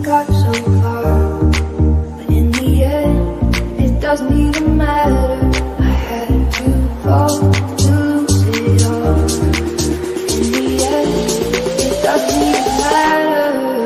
got so far, but in the end, it doesn't even matter. I had to fall to lose it all. In the end, it doesn't even matter.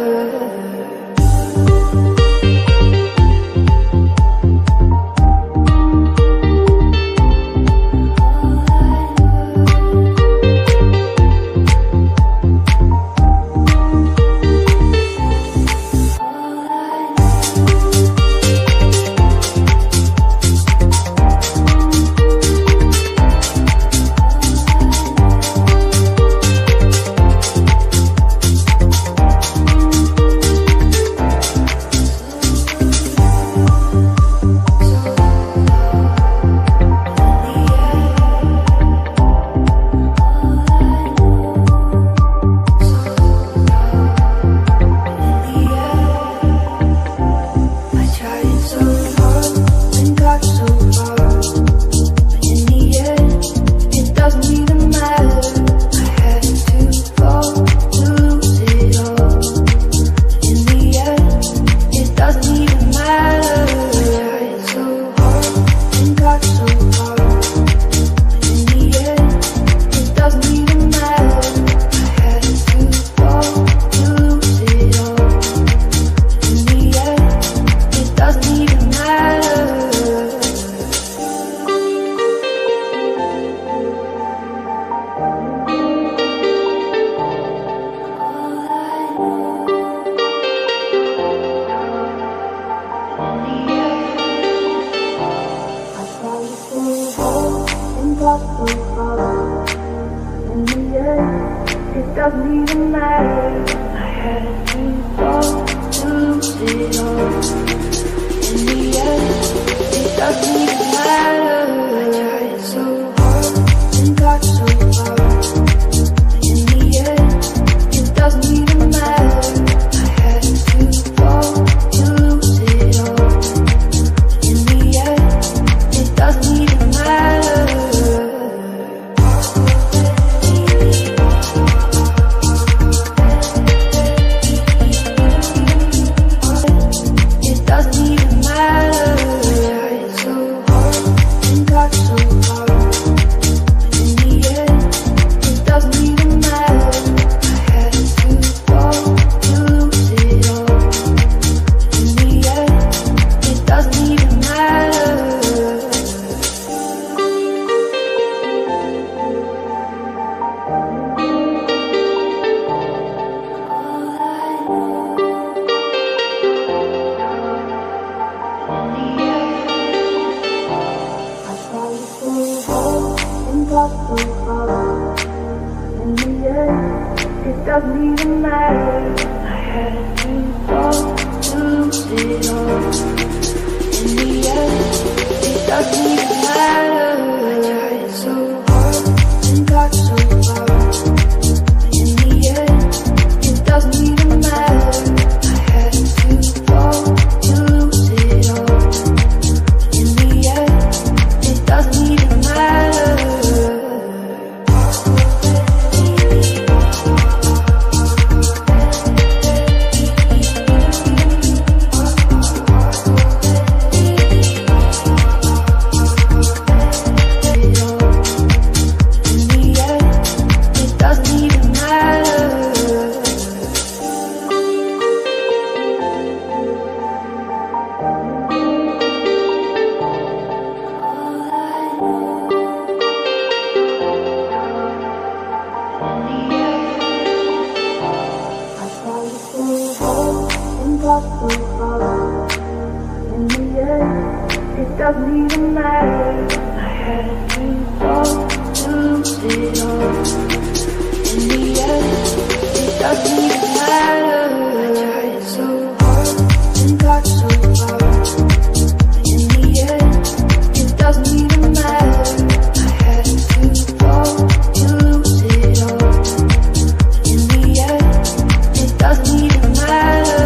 It doesn't even matter. I had to fall to lose it all. In the end, it doesn't even matter. I tried so hard and got so far, but in the end, it doesn't even matter. I had to fall to lose it all. In the end, it doesn't even matter. It doesn't even matter. I had to fall to lose it all. In the end, it doesn't even matter. I tried so hard and got so far, but in the end, it doesn't even matter. I had to fall to lose it all. In the end, it doesn't even matter. It doesn't even matter. I had to fall to lose it all. In the end, it doesn't even matter. I tried so hard and got so far, but in the end, it doesn't even matter. I had to fall to lose it all. In the end, it doesn't even matter.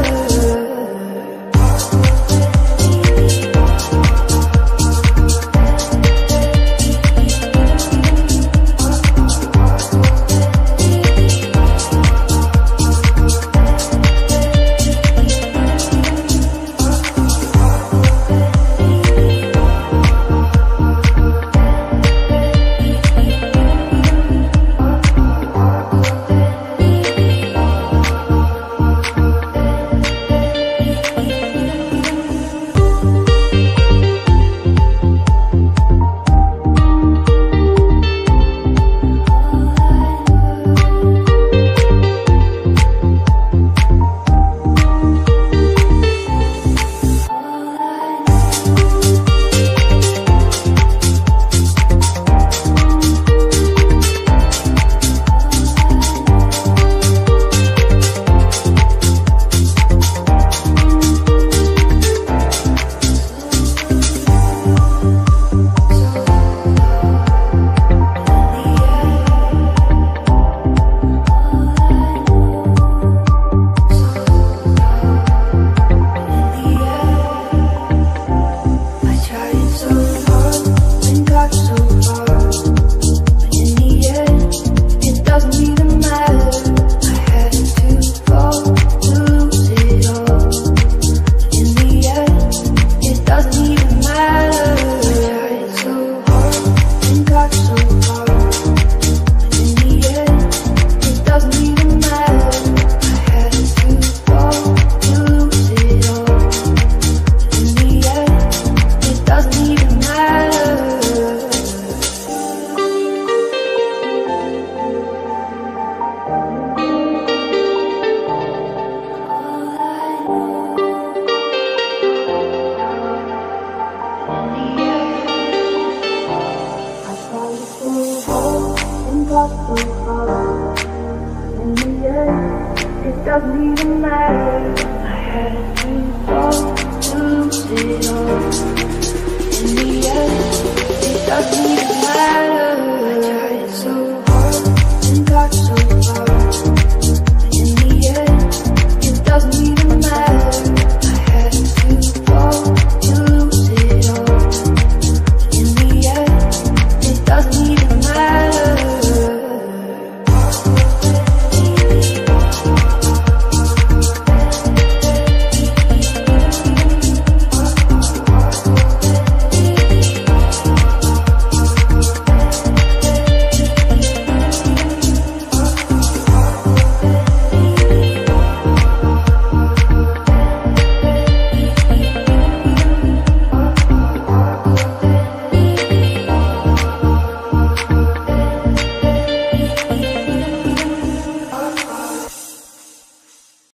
doesn't even matter. I had to fall to lose it all. In the end, it doesn't even matter.